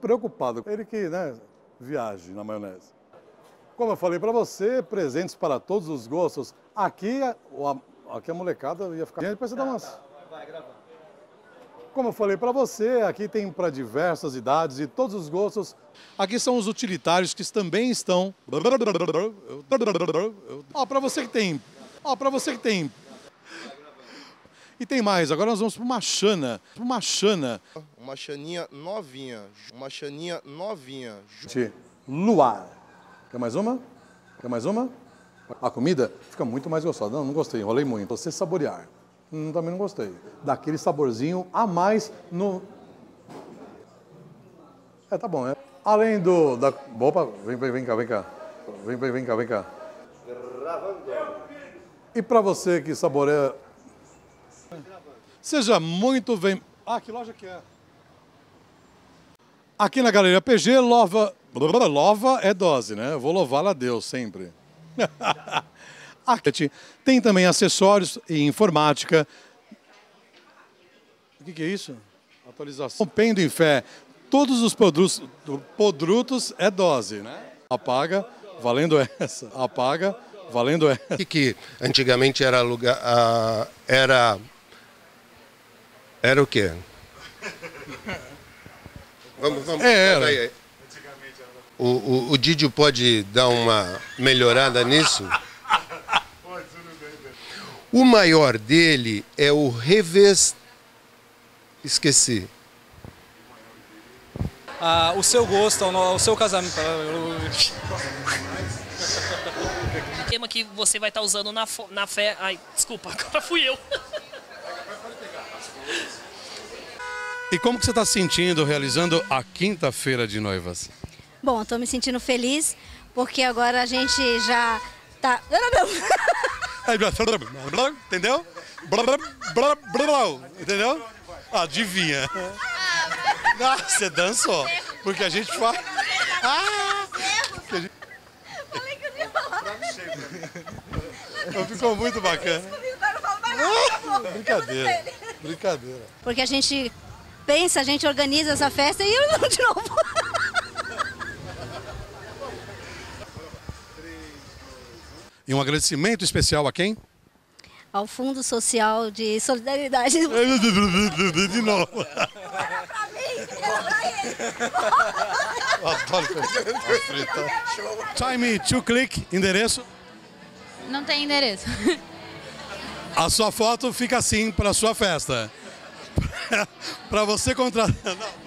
preocupado. Ele que, né, viaje na maionese. Como eu falei para você, presentes para todos os gostos. Aqui a molecada ia ficar... Depois você dá umas... Vai, gravando. Como eu falei para você, aqui tem para diversas idades e todos os gostos. Aqui são os utilitários que também estão... Ó, para você que tem... Ó, para você que tem... E tem mais, agora nós vamos para uma chana. Uma chana. Uma chaninha novinha. Uma chaninha novinha. Luar. Quer mais uma? Quer mais uma? A comida fica muito mais gostosa. Não, não gostei, enrolei muito. Você saborear. Também não gostei. Daquele saborzinho a mais no... Tá bom, é. Além do... Opa, vem cá, vem cá. Vem cá, vem cá. E para você que saboreia... Seja muito bem... Ah, que loja que é? Aqui na Galeria PG, Lova é dose, né? Eu vou louvá-la a Deus sempre. Aqui tem também acessórios e informática. O que é isso? Atualização. Pendo em fé. Todos os produtos é dose, né? Apaga, valendo essa. Apaga, valendo essa. Que antigamente era lugar... Era o quê? Vamos. Era. Aí. O Didio pode dar uma melhorada nisso? O maior dele é o Esqueci. O seu gosto, o seu casamento. O tema que você vai estar usando na fé... Ai, desculpa, agora fui eu. E como que você está se sentindo realizando a quinta-feira de noivas? Bom, estou me sentindo feliz porque agora a gente já tá... Entendeu? Entendeu? Adivinha. Você dançou. Porque a gente faz... Falei que eu não ia falar. Ficou muito bacana. Brincadeira. Brincadeira. Porque a gente pensa, a gente organiza essa festa e eu não de novo. E um agradecimento especial a quem? Ao Fundo Social de Solidariedade. De novo. Pra mim, pra ele. Time to click, endereço. Não tem endereço. A sua foto fica assim para sua festa. Para você contratar.